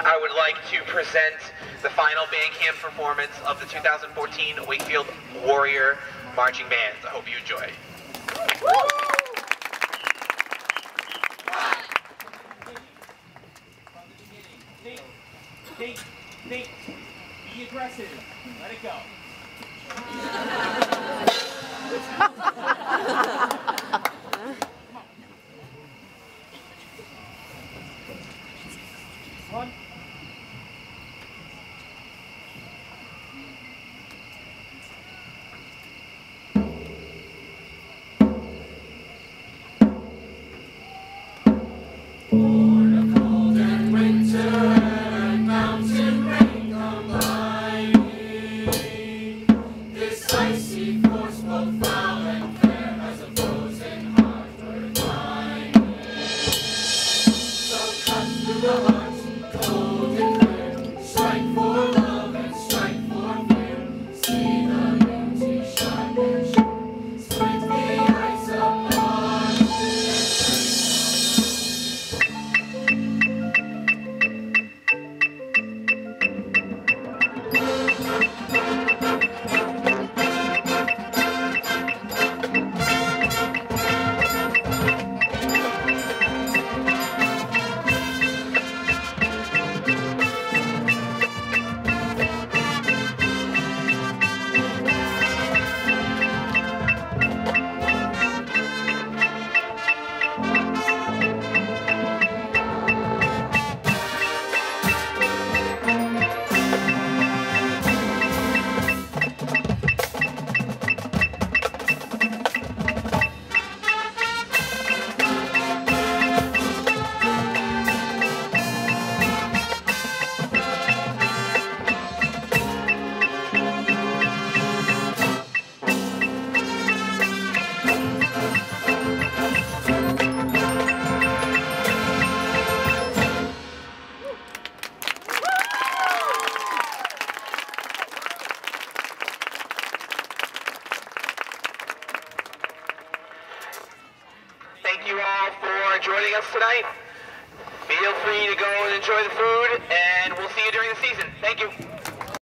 I would like to present the final band camp performance of the 2014 Wakefield Warrior Marching Band. I hope you enjoy. Think. Be aggressive. Let it go. One. Thank you all for joining us tonight. Feel free to go and enjoy the food, and we'll see you during the season. Thank you.